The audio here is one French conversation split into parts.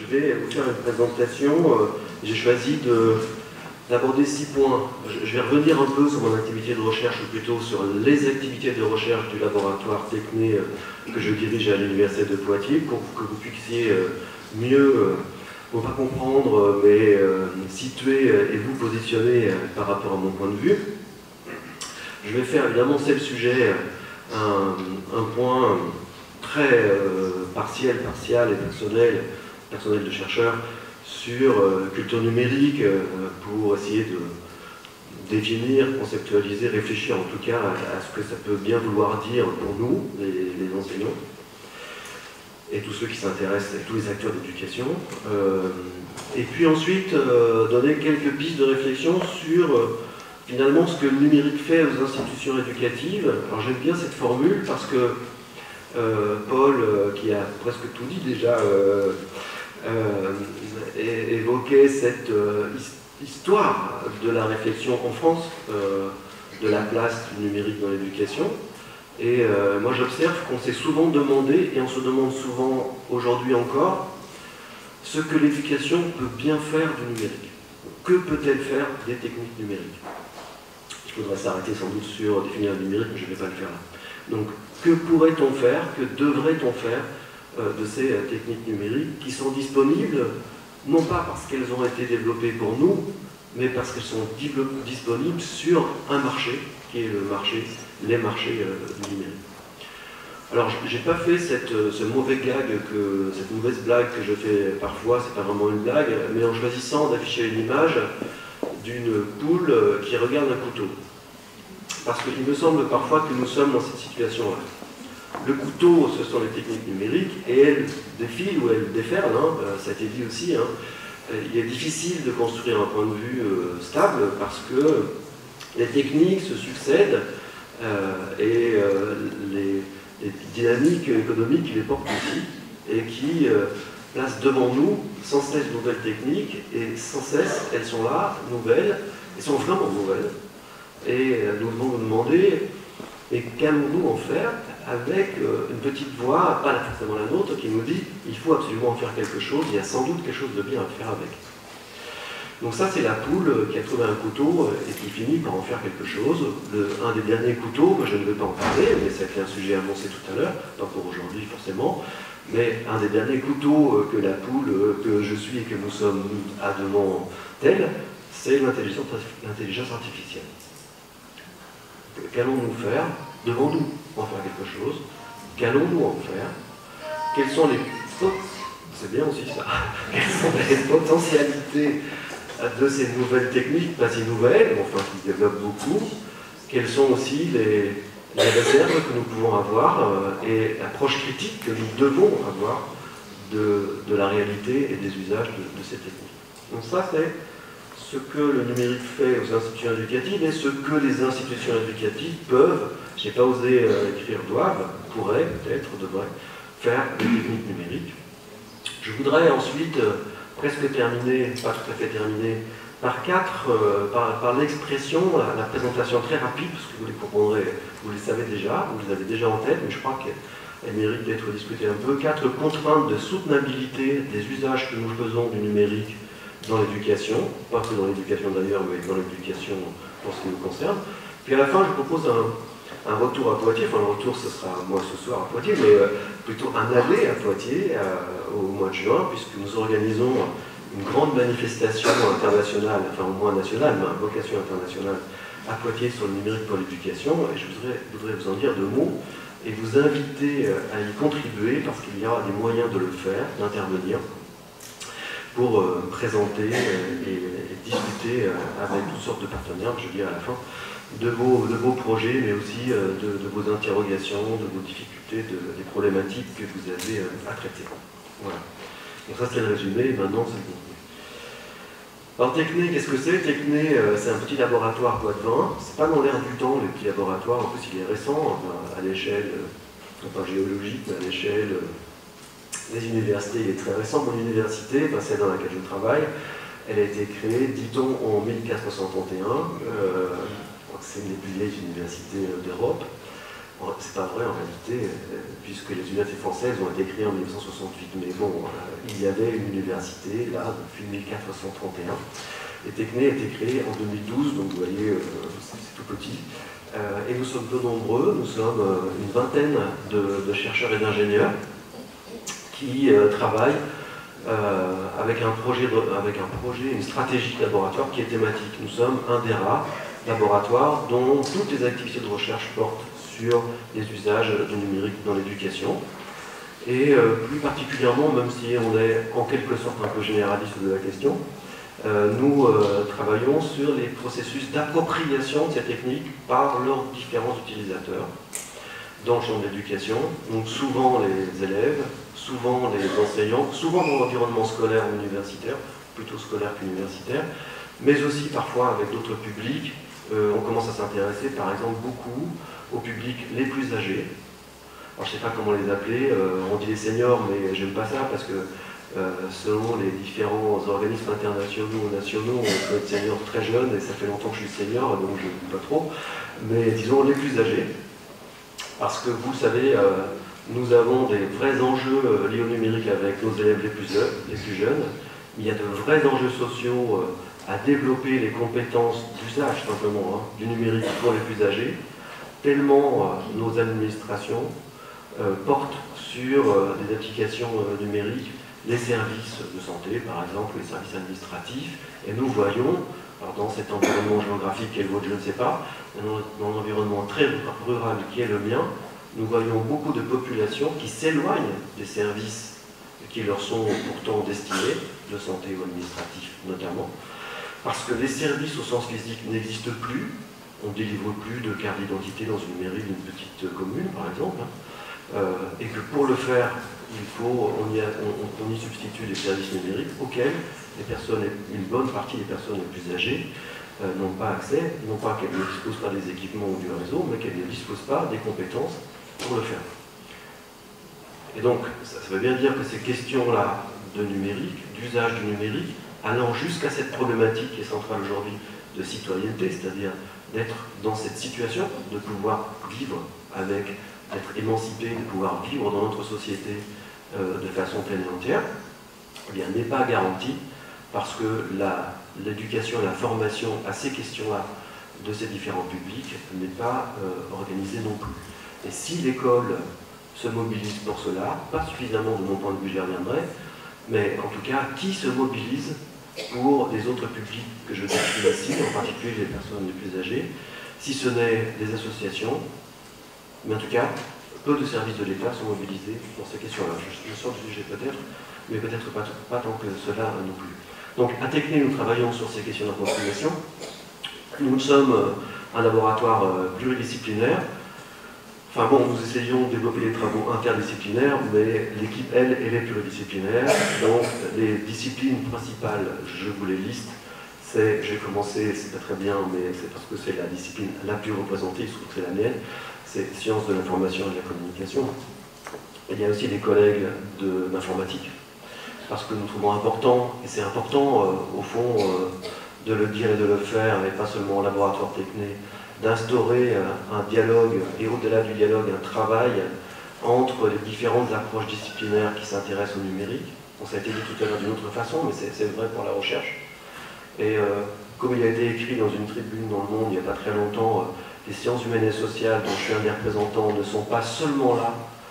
je vais vous faire une présentation. J'ai choisi d'aborder 6 points. Je vais revenir un peu sur mon activité de recherche, ou plutôt sur les activités de recherche du laboratoire Techné que je dirige à l'Université de Poitiers, pour que vous puissiez mieux, non pas comprendre, mais situer et vous positionner par rapport à mon point de vue. Je vais faire, évidemment, c'est le sujet, un point très partiel et personnel de chercheur, sur culture numérique, pour essayer de définir, conceptualiser, réfléchir en tout cas à ce que ça peut bien vouloir dire pour nous, les enseignants, et tous ceux qui s'intéressent, et tous les acteurs d'éducation. Et puis ensuite, donner quelques pistes de réflexion sur finalement ce que le numérique fait aux institutions éducatives. Alors j'aime bien cette formule parce que Paul, qui a presque tout dit déjà, évoquait cette histoire de la réflexion en France, de la place du numérique dans l'éducation. Et moi j'observe qu'on s'est souvent demandé, et on se demande souvent aujourd'hui encore, ce que l'éducation peut bien faire du numérique. Que peut-elle faire des techniques numériques? Il faudrait s'arrêter sans doute sur définir le numérique, mais je ne vais pas le faire là. Donc, que pourrait-on faire, que devrait-on faire de ces techniques numériques qui sont disponibles, non pas parce qu'elles ont été développées pour nous, mais parce qu'elles sont disponibles sur un marché, qui est les marchés du numérique. Alors, je n'ai pas fait cette mauvaise blague que je fais parfois, c'est pas vraiment une blague, mais en choisissant d'afficher une image d'une poule qui regarde un couteau. Parce qu'il me semble parfois que nous sommes dans cette situation-là. Le couteau, ce sont les techniques numériques, et elles défilent ou elles déferlent, ça a été dit aussi. Il est difficile de construire un point de vue stable parce que les techniques se succèdent et les dynamiques économiques les portent aussi, et qui placent devant nous sans cesse de nouvelles techniques, et sans cesse elles sont là, nouvelles, elles sont vraiment nouvelles. Et nous devons nous demander, mais qu'allons-nous en faire avec une petite voix, pas forcément la nôtre, qui nous dit il faut absolument en faire quelque chose, il y a sans doute quelque chose de bien à faire avec. Donc ça, c'est la poule qui a trouvé un couteau et qui finit par en faire quelque chose. Un des derniers couteaux, je ne vais pas en parler, mais c'était un sujet annoncé tout à l'heure, pas pour aujourd'hui forcément, mais un des derniers couteaux que la poule, que je suis et que nous sommes à devant tel, c'est l'intelligence artificielle. Qu'allons-nous faire? Devons-nous en faire quelque chose? Qu'allons-nous en faire? Quelles sont les c'est bien aussi ça. Quelles sont les potentialités de ces nouvelles techniques, pas si nouvelles, mais enfin qui se développent beaucoup? Quelles sont aussi les réserves que nous pouvons avoir et l'approche critique que nous devons avoir de la réalité et des usages de ces techniques? Donc ça, c'est ce que le numérique fait aux institutions éducatives et ce que les institutions éducatives peuvent, je n'ai pas osé écrire doivent, pourraient, peut-être, devraient, faire des techniques numériques. Je voudrais ensuite presque terminer, pas tout à fait terminer, par l'expression, la présentation très rapide, parce que vous les comprendrez, vous les savez déjà, vous les avez déjà en tête, mais je crois qu'elle mérite d'être discutée un peu. 4 contraintes de soutenabilité des usages que nous faisons du numérique dans l'éducation, pas que dans l'éducation d'ailleurs, mais dans l'éducation pour ce qui nous concerne. Puis à la fin, je propose un retour à Poitiers, enfin le retour ce sera moi ce soir à Poitiers, mais plutôt un aller à Poitiers au mois de juin, puisque nous organisons une grande manifestation internationale, enfin au moins nationale, mais à vocation internationale, à Poitiers sur le numérique pour l'éducation, et je voudrais vous en dire 2 mots, et vous inviter à y contribuer, parce qu'il y aura des moyens de le faire, d'intervenir, pour présenter et discuter avec toutes sortes de partenaires, je dirais à la fin, de vos projets, mais aussi de vos interrogations, de vos difficultés, des problématiques que vous avez à traiter. Voilà. Donc ça, c'est le résumé, et maintenant, c'est le contenu. Alors, Techné, qu'est-ce que c'est? Techné, c'est un petit laboratoire Poitevin. C'est pas dans l'air du temps, les petits laboratoires. En plus, il est récent, à l'échelle, pas géologique, mais à l'échelle des universités, il est très récent. Mon université, celle dans laquelle je travaille, elle a été créée, dit-on, en 1431. C'est une des plus vieilles universités d'Europe. C'est pas vrai en réalité, puisque les universités françaises ont été créées en 1968, mais bon, il y avait une université là depuis 1431. Et Tecné a été créé en 2012, donc vous voyez, c'est tout petit. Et nous sommes peu nombreux, nous sommes une vingtaine de chercheurs et d'ingénieurs qui travaillent avec un projet, une stratégie de laboratoire qui est thématique. Nous sommes un des rares laboratoires dont toutes les activités de recherche portent sur les usages du numérique dans l'éducation. Et plus particulièrement, même si on est en quelque sorte un peu généraliste de la question, nous travaillons sur les processus d'appropriation de ces techniques par leurs différents utilisateurs dans le champ de l'éducation, donc souvent les élèves, souvent les enseignants, souvent dans l'environnement scolaire ou universitaire, plutôt scolaire qu'universitaire, mais aussi parfois avec d'autres publics. On commence à s'intéresser par exemple beaucoup aux publics les plus âgés. Alors je ne sais pas comment les appeler, on dit les seniors, mais j'aime pas ça parce que selon les différents organismes internationaux ou nationaux, on peut être senior très jeune et ça fait longtemps que je suis senior, donc je ne dis pas trop, mais disons les plus âgés. Parce que vous savez, nous avons des vrais enjeux liés au numérique avec nos élèves les plus jeunes. Il y a de vrais enjeux sociaux à développer les compétences d'usage simplement du numérique pour les plus âgés, tellement nos administrations portent sur des applications numériques, les services de santé par exemple, les services administratifs, et nous voyons, alors dans cet environnement géographique qui est le vôtre, je ne sais pas, dans l'environnement très rural qui est le mien, nous voyons beaucoup de populations qui s'éloignent des services qui leur sont pourtant destinés, de santé ou administratifs notamment, parce que les services au sens physique n'existent plus. On ne délivre plus de carte d'identité dans une mairie d'une petite commune, par exemple, et que pour le faire, on y substitue des services numériques auxquels une bonne partie des personnes les plus âgées n'ont pas accès, non pas qu'elles ne disposent pas des équipements ou du réseau, mais qu'elles ne disposent pas des compétences pour le faire. Et donc, ça veut bien dire que ces questions-là de numérique, d'usage du numérique, allant jusqu'à cette problématique qui est centrale aujourd'hui de citoyenneté, c'est-à-dire d'être dans cette situation, de pouvoir vivre avec, d'être émancipé, de pouvoir vivre dans notre société de façon pleine et entière, eh bien, n'est pas garantie parce que l'éducation et la formation à ces questions-là de ces différents publics n'est pas organisée non plus. Et si l'école se mobilise pour cela, pas suffisamment de mon point de vue, j'y reviendrai, mais en tout cas, qui se mobilise pour les autres publics que je décris ici, en particulier les personnes les plus âgées, si ce n'est des associations, mais en tout cas, peu de services de l'État sont mobilisés pour ces questions-là. Je sors du sujet peut-être, mais peut-être pas tant que cela non plus. Donc, à Tecné, nous travaillons sur ces questions d'appropriation. Nous sommes un laboratoire pluridisciplinaire. Enfin bon, nous essayons de développer des travaux interdisciplinaires, mais l'équipe, elle est pluridisciplinaire. Donc, les disciplines principales, je vous les liste. J'ai commencé, c'est pas très bien, mais c'est parce que c'est la discipline la plus représentée, il se trouve que c'est la mienne, c'est sciences de l'information et de la communication. Et il y a aussi des collègues d'informatique, parce que nous trouvons important, et c'est important au fond de le dire et de le faire, et pas seulement au laboratoire Tecné, d'instaurer un dialogue, et au-delà du dialogue, un travail entre les différentes approches disciplinaires qui s'intéressent au numérique. Bon, ça a été dit tout à l'heure d'une autre façon, mais c'est vrai pour la recherche. Et comme il a été écrit dans une tribune dans Le Monde il n'y a pas très longtemps, les sciences humaines et sociales, dont je suis un des représentants, ne sont pas seulement là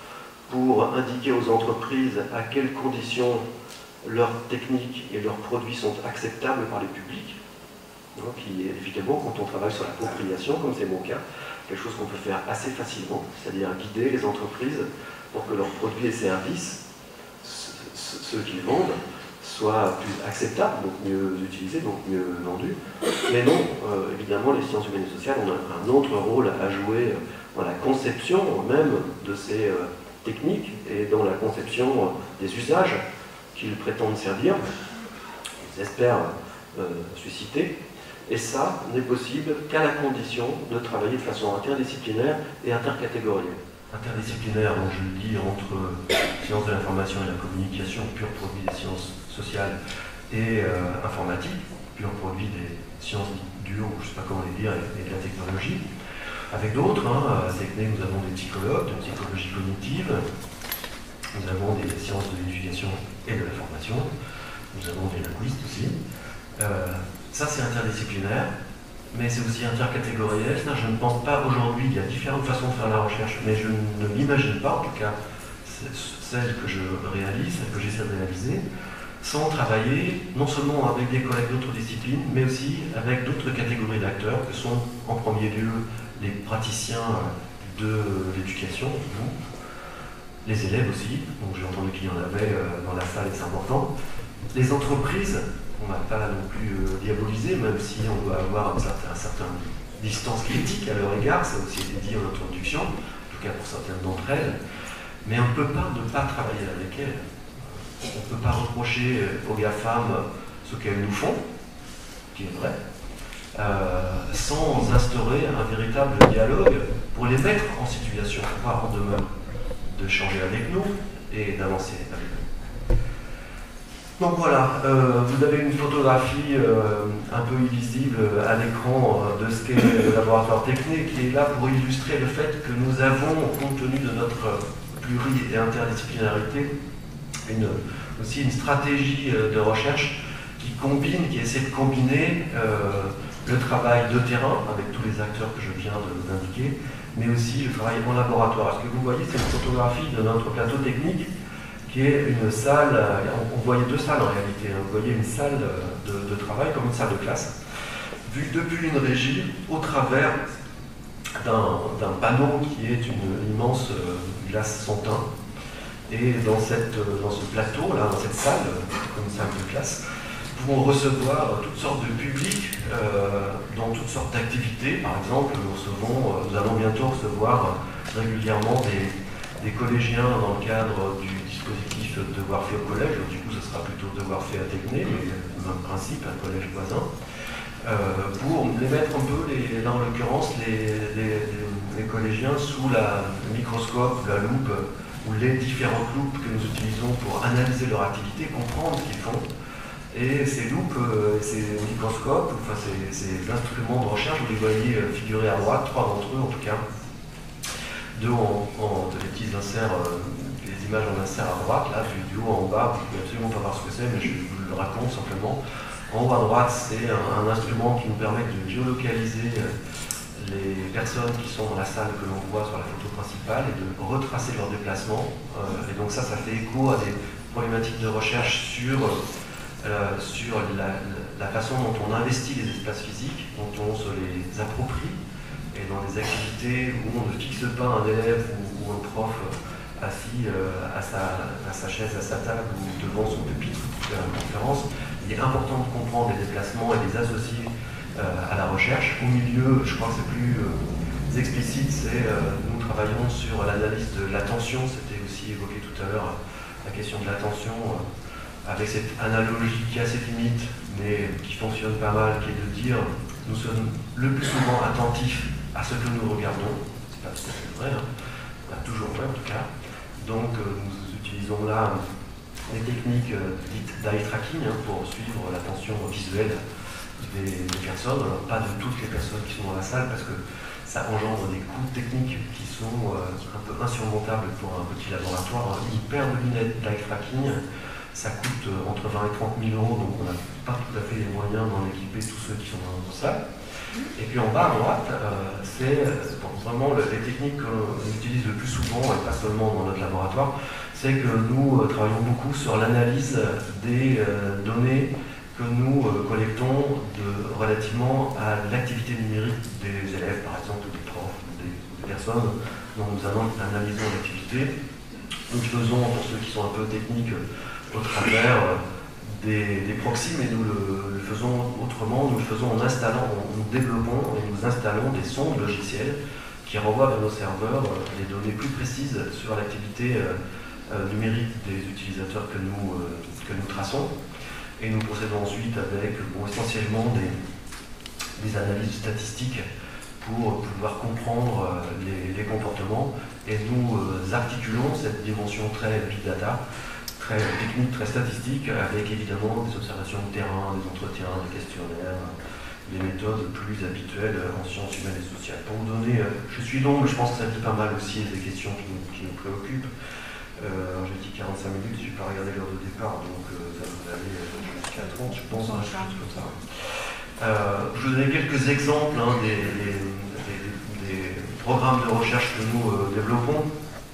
pour indiquer aux entreprises à quelles conditions leurs techniques et leurs produits sont acceptables par les publics. Donc, évidemment, quand on travaille sur l'appropriation, comme c'est mon cas, quelque chose qu'on peut faire assez facilement, c'est-à-dire guider les entreprises pour que leurs produits et services, ceux qu'ils vendent, soient plus acceptables, donc mieux utilisés, donc mieux vendus. Mais non, évidemment, les sciences humaines et sociales ont un autre rôle à jouer dans la conception même de ces techniques et dans la conception des usages qu'ils prétendent servir, ils espèrent susciter. Et ça n'est possible qu'à la condition de travailler de façon interdisciplinaire et intercatégorielle. Interdisciplinaire, donc je le dis, entre sciences de l'information et de la communication, pur produit des sciences sociales, et informatique, pur produit des sciences dures, je ne sais pas comment les dire, et de la technologie. avec d'autres. À Techné, nous avons des psychologues de psychologie cognitive, nous avons des sciences de l'éducation et de la formation, nous avons des linguistes aussi. Ça, c'est interdisciplinaire, mais c'est aussi intercatégoriel. Je ne pense pas aujourd'hui, il y a différentes façons de faire la recherche, mais je ne m'imagine pas, en tout cas, celle que je réalise, celle que j'essaie de réaliser, sans travailler non seulement avec des collègues d'autres disciplines, mais aussi avec d'autres catégories d'acteurs, que sont en premier lieu les praticiens de l'éducation, vous, les élèves aussi, donc j'ai entendu qu'il y en avait dans la salle et c'est important, les entreprises, on n'a pas non plus diabolisé, même si on doit avoir une certaine distance critique à leur égard, ça a aussi été dit en introduction, en tout cas pour certaines d'entre elles, mais on ne peut pas ne pas travailler avec elles. On ne peut pas reprocher aux GAFAM ce qu'elles nous font, qui est vrai, sans instaurer un véritable dialogue pour les mettre en situation, voire en demeure, de changer avec nous et d'avancer avec nous. Donc voilà, vous avez une photographie un peu illisible à l'écran de ce qu'est le laboratoire Techné, qui est là pour illustrer le fait que nous avons, compte tenu de notre pluri- et interdisciplinarité, aussi une stratégie de recherche qui essaie de combiner le travail de terrain avec tous les acteurs que je viens d'indiquer, mais aussi le travail en laboratoire. Ce que vous voyez, c'est une photographie de notre plateau technique qui est une salle, on voyait deux salles en réalité, vous voyez une salle de travail comme une salle de classe, vue depuis une régie au travers d'un panneau qui est une immense glace sans teint. Et dans ce plateau, là, dans cette salle, comme salle de classe, nous pouvons recevoir toutes sortes de publics dans toutes sortes d'activités. Par exemple, nous allons bientôt recevoir régulièrement des collégiens dans le cadre du dispositif Devoir fait au collège. Du coup, ce sera plutôt Devoir fait à Techné, mais le même principe, un collège voisin. Pour les mettre un peu, là en l'occurrence, les collégiens sous le microscope, la loupe, ou les différentes loupes que nous utilisons pour analyser leur activité, comprendre ce qu'ils font. Et ces loupes, ces microscopes, enfin ces instruments de recherche, vous les voyez figurer à droite, trois d'entre eux en tout cas, deux des petits inserts, les images en insert à droite, là, du haut en bas, vous ne pouvez absolument pas voir ce que c'est, mais je vous le raconte simplement. En haut à droite, c'est un instrument qui nous permet de géolocaliser les personnes qui sont dans la salle que l'on voit sur la photo principale et de retracer leur déplacement. Et donc ça fait écho à des problématiques de recherche sur la façon dont on investit les espaces physiques, dont on se les approprie, et dans des activités où on ne fixe pas un élève ou un prof assis à sa chaise, à sa table ou devant son pupitre pour faire une conférence. Il est important de comprendre les déplacements et les associer à la recherche. Au milieu, je crois que c'est plus explicite, nous travaillons sur l'analyse de l'attention, c'était aussi évoqué tout à l'heure, la question de l'attention, avec cette analogie qui a ses limites, mais qui fonctionne pas mal, qui est de dire nous sommes le plus souvent attentifs à ce que nous regardons. C'est pas tout à fait vrai, pas toujours vrai en tout cas. Donc nous utilisons là des techniques dites d'eye tracking pour suivre l'attention visuelle des personnes, alors pas de toutes les personnes qui sont dans la salle parce que ça engendre des coûts techniques qui sont un peu insurmontables pour un petit laboratoire. Une paire de lunettes d'eye tracking, ça coûte entre 20 et 30 000 euros, donc on n'a pas tout à fait les moyens d'en équiper tous ceux qui sont dans la salle. Et puis en bas à droite, c'est vraiment les techniques qu'on utilise le plus souvent, et pas seulement dans notre laboratoire, c'est que nous travaillons beaucoup sur l'analyse des données que nous collectons relativement à l'activité numérique des élèves, par exemple, des profs, des personnes dont nous analysons l'activité. Nous le faisons, pour ceux qui sont un peu techniques, au travers des proxys, mais nous le faisons autrement, nous le faisons en installant, nous développons et nous installons des sondes logicielles qui renvoient vers nos serveurs les données plus précises sur l'activité numérique des utilisateurs que nous traçons. Et nous procédons ensuite avec essentiellement des analyses statistiques pour pouvoir comprendre les comportements. Et nous articulons cette dimension très big data, très technique, très statistique, avec évidemment des observations de terrain, des entretiens, des questionnaires, les méthodes plus habituelles en sciences humaines et sociales. Pour vous donner, je suis long, mais je pense que ça dit pas mal aussi des questions qui nous préoccupent. J'ai dit 45 minutes, je n'ai pas regardé l'heure de départ, donc ça va aller jusqu'à 30, je pense, quelque chose comme ça. Je vous donne quelques exemples des programmes de recherche que nous développons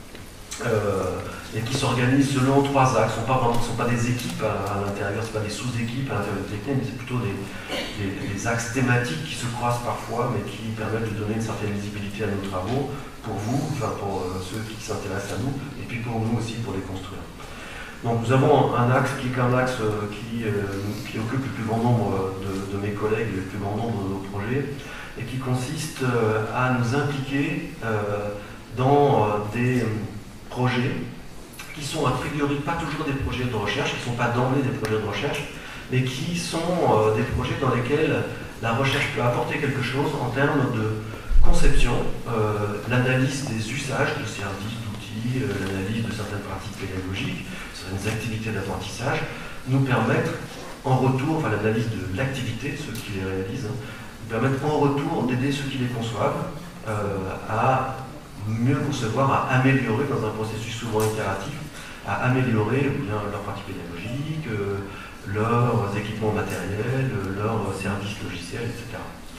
et qui s'organisent selon 3 axes. Ce ne sont pas des équipes à l'intérieur, ce ne sont pas des sous-équipes à l'intérieur de technique, mais c'est plutôt des axes thématiques qui se croisent parfois, mais qui permettent de donner une certaine visibilité à nos travaux, pour vous, enfin pour ceux qui s'intéressent à nous, et puis pour nous aussi pour les construire. Donc nous avons un axe qui est un axe qui occupe le plus grand nombre de mes collègues et le plus grand nombre de nos projets, et qui consiste à nous impliquer dans des projets qui sont a priori pas toujours des projets de recherche, qui ne sont pas d'emblée des projets de recherche, mais qui sont des projets dans lesquels la recherche peut apporter quelque chose en termes de conception, l'analyse des usages de services, d'outils, l'analyse de certaines pratiques pédagogiques, certaines activités d'apprentissage, nous permettre en retour, enfin l'analyse de l'activité, ceux qui les réalisent, nous permettre en retour d'aider ceux qui les conçoivent à mieux concevoir, à améliorer dans un processus souvent itératif, à améliorer leurs pratiques pédagogiques, leurs équipements matériels, leurs services logiciels, etc.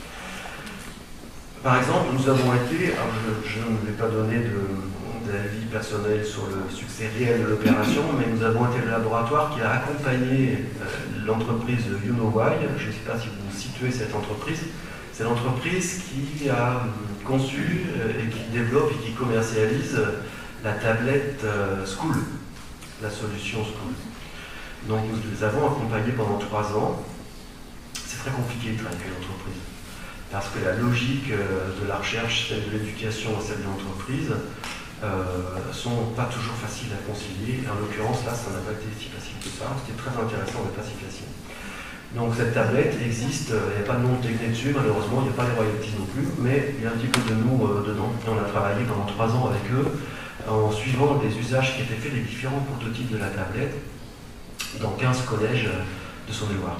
Par exemple, nous avons été, alors je ne vais pas donner d'avis personnel sur le succès réel de l'opération, mais nous avons été le laboratoire qui a accompagné l'entreprise You Know Why. Je ne sais pas si vous situez cette entreprise. C'est l'entreprise qui a conçu et qui développe et qui commercialise la tablette School, la solution School. Donc nous les avons accompagnés pendant 3 ans. C'est très compliqué de travailler avec l'entreprise, parce que la logique de la recherche, celle de l'éducation et celle de l'entreprise sont pas toujours faciles à concilier. En l'occurrence, là, ça n'a pas été si facile que ça. C'était très intéressant, mais pas si facile. Donc cette tablette existe, il n'y a pas de nom technique dessus, malheureusement, il n'y a pas les royalties non plus, mais il y a un petit peu de nous dedans. Et on a travaillé pendant 3 ans avec eux, en suivant les usages qui étaient faits des différents prototypes de la tablette dans 15 collèges de Saône-et-Loire.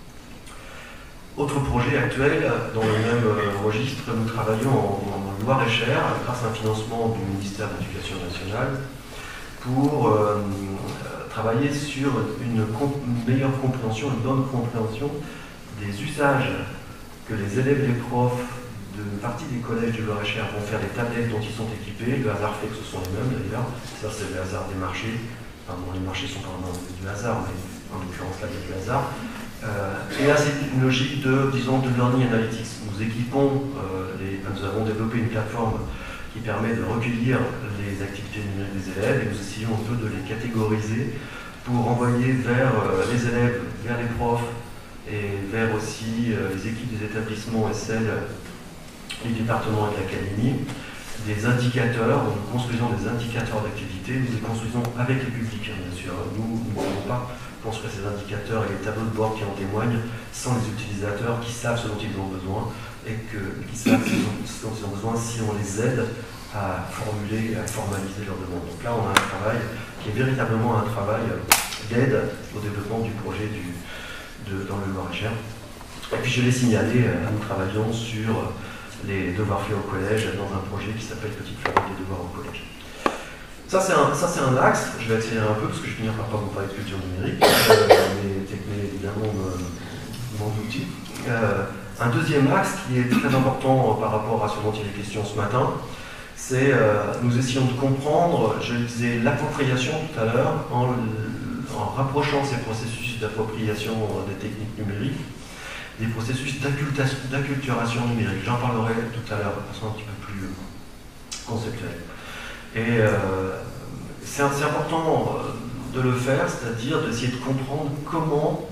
Autre projet actuel, dans le même registre, nous travaillons en Loire-et-Cher, grâce à un financement du ministère de l'Éducation nationale, pour travailler sur une meilleure compréhension, une bonne compréhension des usages que les élèves et les profs d'une partie des collèges du Loire-et-Cher vont faire des tablettes dont ils sont équipés. Le hasard fait que ce sont les mêmes d'ailleurs, ça c'est le hasard des marchés. Pardon, les marchés sont pas vraiment du hasard, mais en l'occurrence là il y a du hasard. Et là, c'est une logique de, disons, de learning analytics. Nous équipons, nous avons développé une plateforme qui permet de recueillir les activités numériques des élèves et nous essayons un peu de les catégoriser pour envoyer vers les élèves, vers les profs et vers aussi les équipes des établissements et celles du département et de l'académie des indicateurs. Nous construisons des indicateurs d'activité, nous les construisons avec les publics, bien sûr. Nous ne pouvons pas construire ces indicateurs et les tableaux de bord qui en témoignent sans les utilisateurs qui savent ce dont ils ont besoin et qui savent ce dont ils ont besoin si on les aide à formuler, à formaliser leurs demandes. Donc là, on a un travail qui est véritablement un travail d'aide au développement du projet dans le Loire-et-Cher. Et puis je l'ai signalé, nous travaillons sur les devoirs faits au collège dans un projet qui s'appelle Petite Floride des devoirs au collège. Ça c'est un axe, je vais accélérer un peu parce que je vais finir par pas vous parler de culture numérique, mais évidemment mon outil. Un deuxième axe qui est très important par rapport à ce dont il est question ce matin, c'est nous essayons de comprendre, je disais l'appropriation tout à l'heure, en rapprochant ces processus d'appropriation des techniques numériques, des processus d'acculturation numérique. J'en parlerai tout à l'heure de façon un petit peu plus conceptuelle. Et c'est important de le faire, c'est-à-dire d'essayer de comprendre comment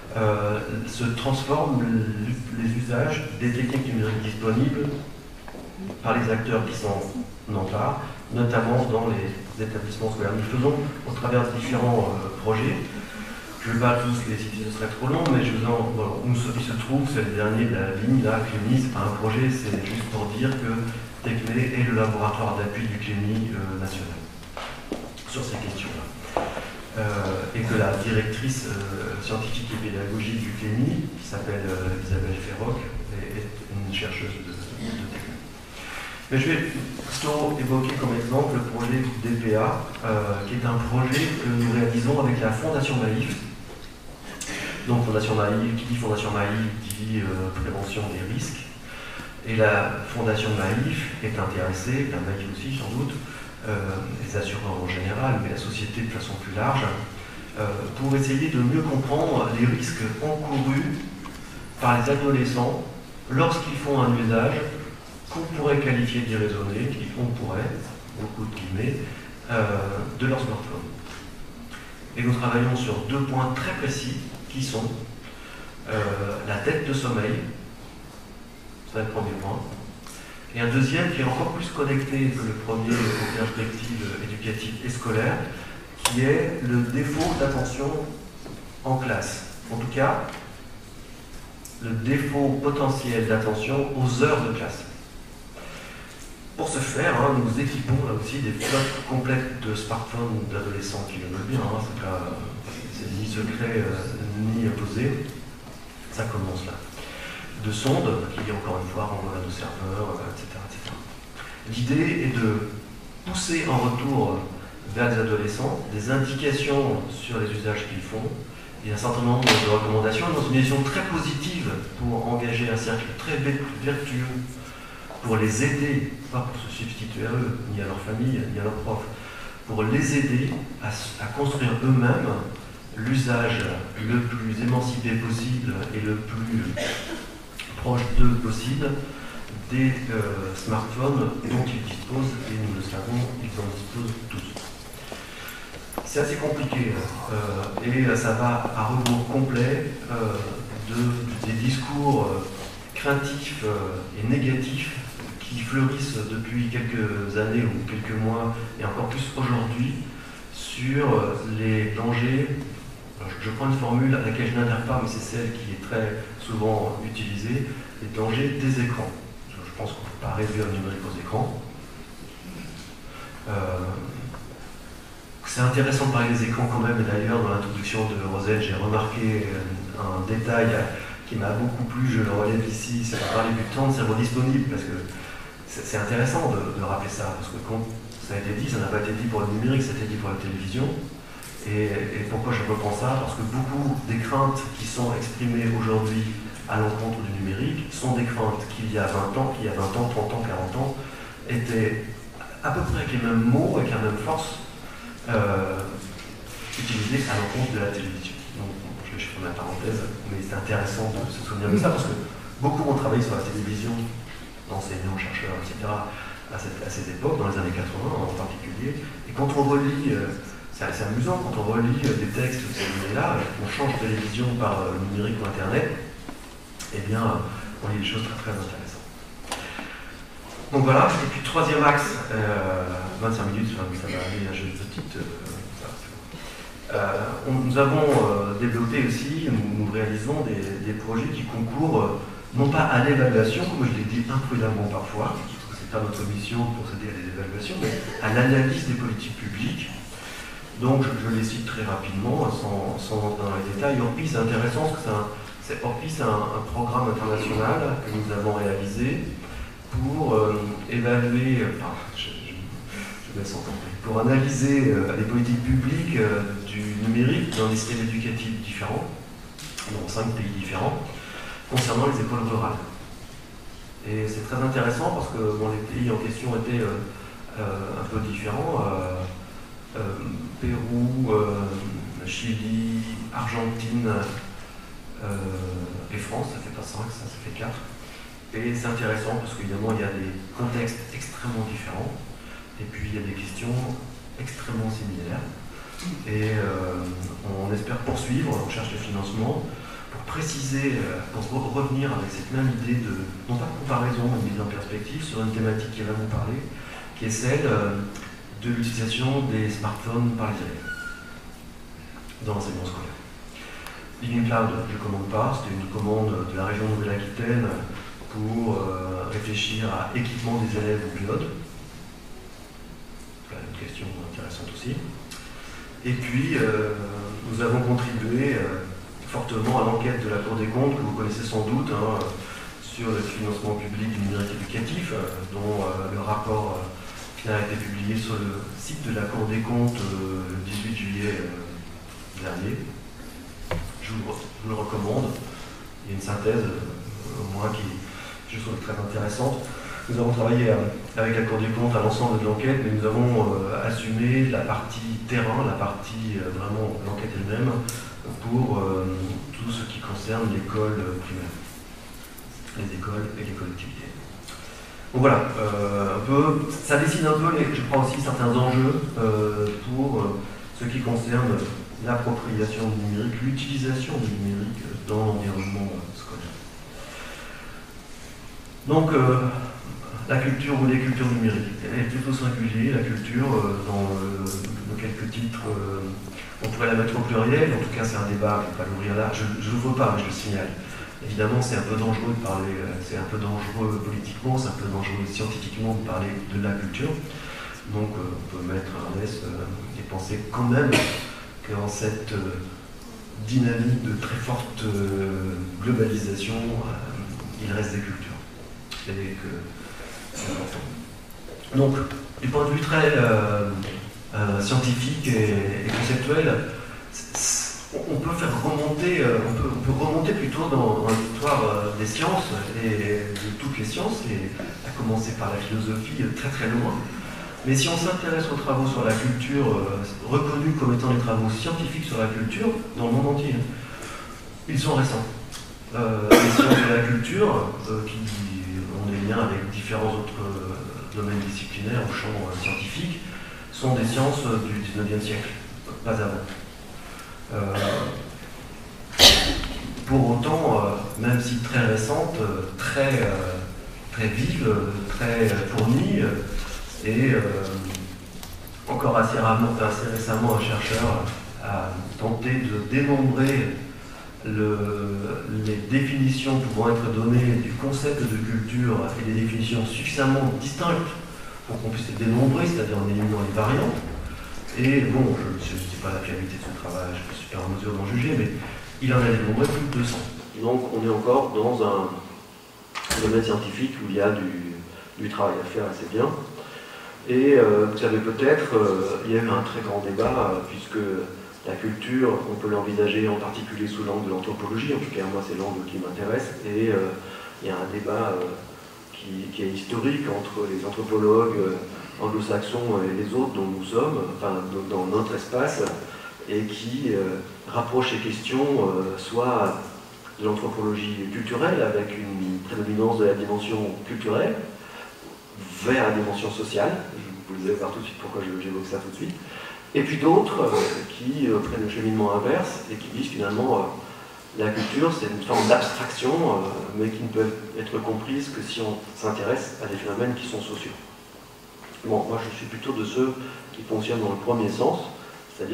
se transforment les usages des techniques numériques disponibles par les acteurs qui s'en emparent, notamment dans les établissements scolaires. Nous faisons au travers de différents projets. Je ne vais pas tous les citer, ce serait trop long, mais il se trouve, c'est le dernier de la ligne, là, CLEMI, c'est pas un projet, c'est juste pour dire que TECME est le laboratoire d'appui du CLEMI national sur ces questions-là. Et que la directrice scientifique et pédagogique du CLEMI, qui s'appelle Isabelle Ferroc, est une chercheuse de techno. Mais je vais plutôt évoquer comme exemple le projet DPA, qui est un projet que nous réalisons avec la Fondation Maïf. Donc Fondation Maïf, qui dit Fondation Maïf, dit prévention des risques. Et la Fondation Maïf est intéressée, la Maïf aussi sans doute, les assureurs en général, mais la société de façon plus large, pour essayer de mieux comprendre les risques encourus par les adolescents lorsqu'ils font un usage qu'on pourrait qualifier d'irraisonné, on pourrait, beaucoup de guillemets, de leur smartphone. Et nous travaillons sur 2 points très précis qui sont la dette de sommeil, c'est le premier point, et un deuxième qui est encore plus connecté que le premier aux perspectives éducatives et scolaires, qui est le défaut d'attention en classe. En tout cas, le défaut potentiel d'attention aux heures de classe. Pour ce faire, nous équipons là aussi des flottes complètes de smartphones d'adolescents qui le veulent bien, c'est ni secret ni opposé, ça commence là. De sondes qui, encore une fois, renvoient à nos serveurs, etc. L'idée est de pousser en retour vers les adolescents des indications sur les usages qu'ils font et un certain nombre de recommandations dans une vision très positive pour engager un cercle très vertueux, pour les aider, pas pour se substituer à eux, ni à leur famille, ni à leurs profs, pour les aider à construire eux-mêmes l'usage le plus émancipé possible et le plus proche d'eux possible des smartphones dont ils disposent, et nous le savons, ils en disposent tous. C'est assez compliqué, et ça va à rebours complet des discours craintifs et négatifs qui fleurissent depuis quelques années ou quelques mois, et encore plus aujourd'hui, sur les dangers. Je prends une formule à laquelle je n'adhère pas, mais c'est celle qui est très souvent utilisée, les dangers des écrans. Je pense qu'on ne peut pas réduire le numérique aux écrans. C'est intéressant de parler des écrans quand même, et d'ailleurs dans l'introduction de Rosette, j'ai remarqué un détail qui m'a beaucoup plu, je le relève ici, c'est de parler du temps de cerveau disponible, parce que c'est intéressant de rappeler ça, parce que quand ça a été dit, ça n'a pas été dit pour le numérique, ça a été dit pour la télévision. Et pourquoi je reprends ça? Parce que beaucoup des craintes qui sont exprimées aujourd'hui à l'encontre du numérique sont des craintes qu'il y a 20 ans, 30 ans, 40 ans, étaient à peu près avec les mêmes mots, avec la même force, utilisées à l'encontre de la télévision. Donc, je vais fermer la parenthèse, mais c'est intéressant de se souvenir de ça, parce que beaucoup ont travaillé sur la télévision, enseignants, chercheurs, etc., à ces époques, dans les années 80 en particulier, et quand on relit... c'est assez amusant quand on relit des textes de ces années-là, qu'on change de télévision par le numérique ou Internet, eh bien, on lit des choses très très intéressantes. Donc voilà, et puis troisième axe, 25 minutes, ça va aller à une petite... nous avons développé aussi, nous réalisons des projets qui concourent, non pas à l'évaluation, comme je l'ai dit imprudemment parfois, parce que c'est pas notre mission de procéder à des évaluations, mais à l'analyse des politiques publiques. Donc je les cite très rapidement, sans entrer dans les détails. Orpi, c'est intéressant parce que Orpi, c'est un programme international que nous avons réalisé pour évaluer, je laisse entendre, pour analyser les politiques publiques du numérique dans des systèmes éducatifs différents, dans 5 pays différents, concernant les écoles rurales. Et c'est très intéressant parce que les pays en question étaient un peu différents. Pérou, Chili, Argentine et France, ça fait pas 5, ça fait 4. Et c'est intéressant parce qu'évidemment il y a des contextes extrêmement différents et puis il y a des questions extrêmement similaires. Et on espère poursuivre la recherche de financement pour préciser, pour revenir avec cette même idée de, non pas de comparaison, mais de mise en perspective sur une thématique qui va vous parler, qui est celle de l'utilisation des smartphones par les élèves dans l'enseignement scolaire. Living Cloud, je ne commande pas, c'était une commande de la région Nouvelle-Aquitaine pour réfléchir à équipement des élèves au cloud. C'est une question intéressante aussi. Et puis, nous avons contribué fortement à l'enquête de la Cour des comptes, que vous connaissez sans doute, hein, sur le financement public du numérique éducatif, dont le rapport final a été publié sur le site de la Cour des comptes le 18 juillet dernier. Je vous le recommande. Il y a une synthèse, au moins, qui je trouve très intéressante. Nous avons travaillé avec la Cour des comptes à l'ensemble de l'enquête, mais nous avons assumé la partie terrain, la partie vraiment l'enquête elle-même, pour tout ce qui concerne l'école primaire, les écoles et les collectivités. Donc voilà, un peu, ça dessine un peu, je crois aussi, certains enjeux pour ce qui concerne l'appropriation du numérique, l'utilisation du numérique dans l'environnement scolaire. Donc, la culture ou les cultures numériques, elle est plutôt singulier, la culture, dans quelques titres, on pourrait la mettre au pluriel, en tout cas c'est un débat, je ne vais pas l'ouvrir là, je ne l'ouvre pas, mais je le signale. Évidemment, c'est un peu dangereux de parler, c'est un peu dangereux politiquement, c'est un peu dangereux scientifiquement de parler de la culture. Donc, on peut mettre un S et penser quand même qu'en cette dynamique de très forte globalisation, il reste des cultures. Et que c'est important. Donc, du point de vue très scientifique et conceptuel, on peut faire remonter, on peut remonter plutôt dans l'histoire des sciences et de toutes les sciences, et à commencer par la philosophie très très loin. Mais si on s'intéresse aux travaux sur la culture, reconnus comme étant les travaux scientifiques sur la culture, dans le monde entier, ils sont récents. Les sciences de la culture, qui ont des liens avec différents autres domaines disciplinaires ou champs scientifiques, sont des sciences du XIXe siècle, pas avant. Pour autant, même si très récente, très vive, très fournie, et encore assez récemment, un chercheur a tenté de dénombrer les définitions pouvant être données du concept de culture et des définitions suffisamment distinctes pour qu'on puisse les dénombrer, c'est-à-dire en éliminant les variantes. Et bon, je ne sais pas la fiabilité de ce travail, je ne suis pas en mesure d'en juger, mais il en a dénombré plus de 200. Donc on est encore dans un domaine scientifique où il y a du travail à faire assez bien. Et vous savez peut-être, il y a eu un très grand débat, puisque la culture, on peut l'envisager en particulier sous l'angle de l'anthropologie, en tout cas moi c'est l'angle qui m'intéresse, et il y a un débat qui est historique entre les anthropologues anglo-saxons et les autres dont nous sommes, enfin dans notre espace, et qui rapproche les questions soit de l'anthropologie culturelle avec une prédominance de la dimension culturelle vers la dimension sociale, vous allez voir tout de suite pourquoi j'évoque ça tout de suite, et puis d'autres qui prennent le cheminement inverse et qui disent finalement la culture c'est une forme d'abstraction mais qui ne peut être comprise que si on s'intéresse à des phénomènes qui sont sociaux. Bon, moi je suis plutôt de ceux qui fonctionnent dans le premier sens, c'est-à-dire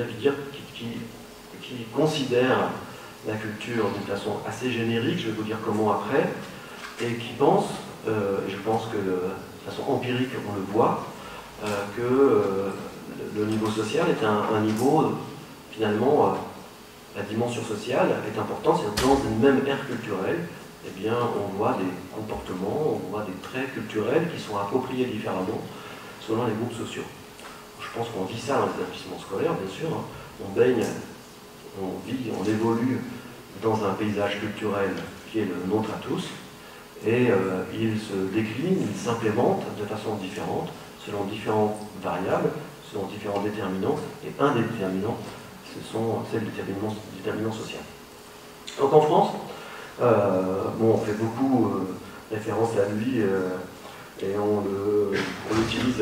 qui considèrent la culture d'une façon assez générique, je vais vous dire comment après, et qui pensent, et je pense que de façon empirique on le voit, que le niveau social est un niveau, finalement, la dimension sociale est importante, c'est dans une même ère culturelle, eh bien on voit des comportements, on voit des traits culturels qui sont appropriés différemment selon les groupes sociaux. Je pense qu'on vit ça dans les établissements scolaires, bien sûr, on baigne, on vit, on évolue dans un paysage culturel qui est le nôtre à tous, et il se décline, il s'implémente de façon différente, selon différentes variables, selon différents déterminants, et un des déterminants, c'est le déterminant social. Donc en France, on fait beaucoup référence à lui, et on l'utilise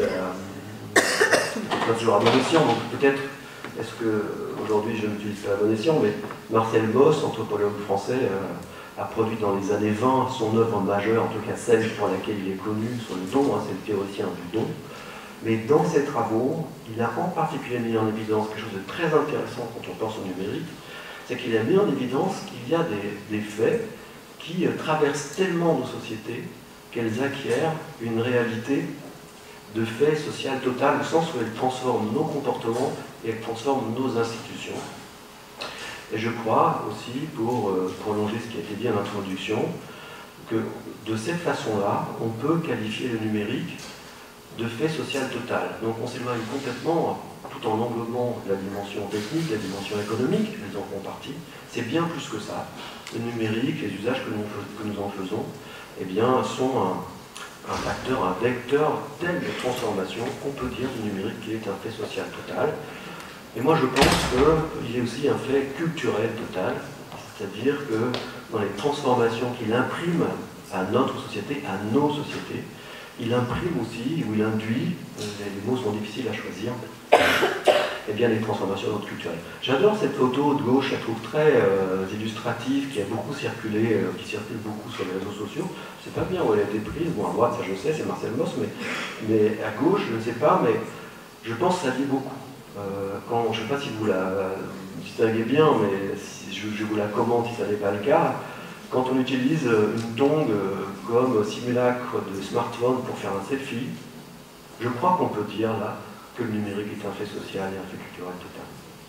pas toujours à bon escient, donc peut-être, est-ce qu'aujourd'hui je n'utilise pas à bon escient, mais Marcel Mauss, anthropologue français, a produit dans les années 20 son œuvre majeure, en tout cas celle pour laquelle il est connu, sur le don, c'est le théoricien du don. Mais dans ses travaux, il a en particulier mis en évidence quelque chose de très intéressant quand on pense au numérique, c'est qu'il a mis en évidence qu'il y a des faits qui traversent tellement nos sociétés qu'elles acquièrent une réalité de fait social total, au sens où elles transforment nos comportements et elles transforment nos institutions. Et je crois aussi, pour prolonger ce qui a été dit en introduction, que de cette façon-là, on peut qualifier le numérique de fait social total. Donc on s'éloigne complètement, tout en englobant la dimension technique, la dimension économique, elles en font partie. C'est bien plus que ça. Le numérique, les usages que nous en faisons, eh bien, sont un facteur, un vecteur tel de transformation qu'on peut dire du numérique qui est un fait social total. Et moi je pense qu'il est aussi un fait culturel total, c'est-à-dire que dans les transformations qu'il imprime à notre société, à nos sociétés, il imprime aussi, ou il induit, les mots sont difficiles à choisir, eh bien les transformations dans notre culturel. J'adore cette photo de gauche, je la trouve très illustrative, qui a beaucoup circulé, qui circule beaucoup sur les réseaux sociaux. Je ne sais pas bien où elle a été prise, bon à droite ça je sais, c'est Marcel Moss, mais à gauche je ne sais pas, mais je pense que ça dit beaucoup. Je ne sais pas si vous la distinguez bien, mais si je vous la commente si ça n'est pas le cas. Quand on utilise une tongue comme simulacre de smartphone pour faire un selfie, je crois qu'on peut dire là que le numérique est un fait social et un fait culturel total.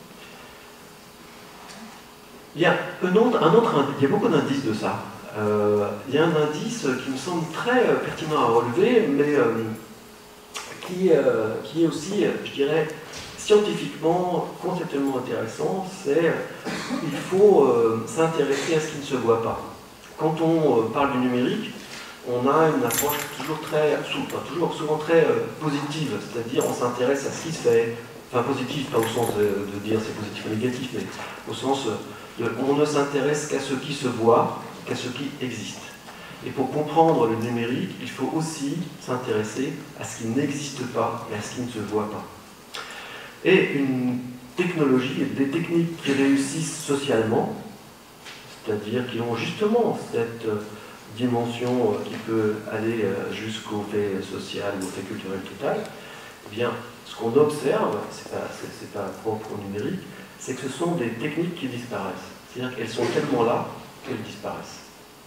Il y a il y a beaucoup d'indices de ça. Il y a un indice qui me semble très pertinent à relever, mais qui est aussi, je dirais, scientifiquement, conceptuellement intéressant, c'est qu'il faut s'intéresser à ce qui ne se voit pas. Quand on parle du numérique, on a une approche souvent très positive, c'est-à-dire on s'intéresse à ce qui se fait, enfin positif, pas au sens de dire c'est positif ou négatif, mais au sens de on ne s'intéresse qu'à ce qui se voit, qu'à ce qui existe. Et pour comprendre le numérique, il faut aussi s'intéresser à ce qui n'existe pas et à ce qui ne se voit pas. Et une technologie et des techniques qui réussissent socialement, c'est-à-dire qui ont justement cette dimension qui peut aller jusqu'au fait social ou au fait culturel total, eh bien, ce qu'on observe, c'est pas propre au numérique, c'est que ce sont des techniques qui disparaissent. C'est-à-dire qu'elles sont tellement là qu'elles disparaissent.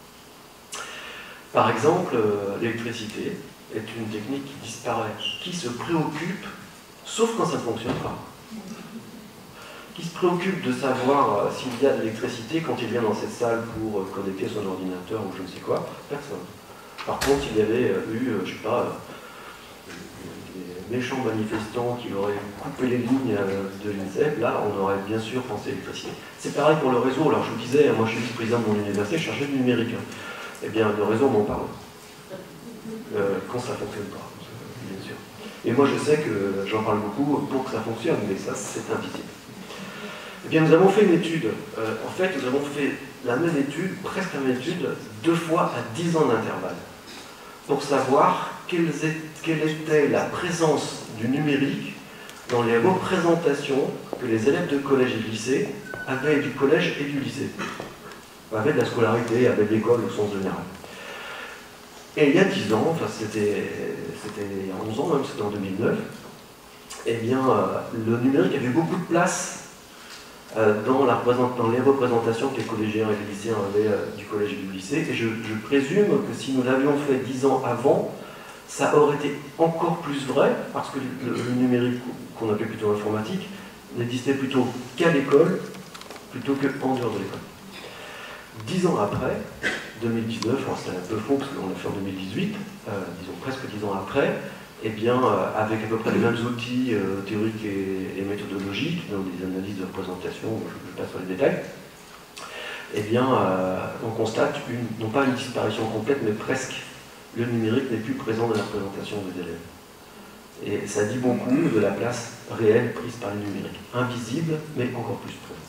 Par exemple, l'électricité est une technique qui disparaît, qui se préoccupe, sauf quand ça ne fonctionne pas. Qui se préoccupe de savoir s'il y a de l'électricité quand il vient dans cette salle pour connecter son ordinateur ou je ne sais quoi, personne. Par contre, s'il y avait eu, je ne sais pas, des méchants manifestants qui auraient coupé les lignes de l'INSEP, là, on aurait bien sûr pensé à l'électricité. C'est pareil pour le réseau. Alors, je vous disais, moi, je suis vice-président de mon université, chargé du numérique. Eh bien, le réseau m'en parle. Quand ça ne fonctionne pas, bien sûr. Et moi, je sais que j'en parle beaucoup pour que ça fonctionne, mais ça, c'est invisible. Eh bien, nous avons fait une étude. En fait, nous avons fait la même étude, presque la même étude, 2 fois à 10 ans d'intervalle, pour savoir quelle était la présence du numérique dans les représentations que les élèves de collège et de lycée avaient du collège et du lycée, avaient de la scolarité, avaient de l'école au sens général. Et il y a 10 ans, enfin c'était il y a 11 ans même, c'était en 2009, eh bien, le numérique avait beaucoup de place dans les représentations que les collégiens et les lycéens avaient du collège et du lycée. Et je présume que si nous l'avions fait 10 ans avant, ça aurait été encore plus vrai, parce que le numérique, qu'on appelle plutôt informatique, n'existait plutôt qu'à l'école, plutôt qu'en dehors de l'école. 10 ans après, 2019, c'est un peu faux parce qu'on l'a fait en 2018, disons presque 10 ans après, eh bien, avec à peu près les mêmes outils théoriques et méthodologiques, donc des analyses de représentation, je passe sur les détails, eh bien, on constate non pas une disparition complète, mais presque. Le numérique n'est plus présent dans la représentation des élèves. Et ça dit beaucoup de la place réelle prise par le numérique. Invisible, mais encore plus présent.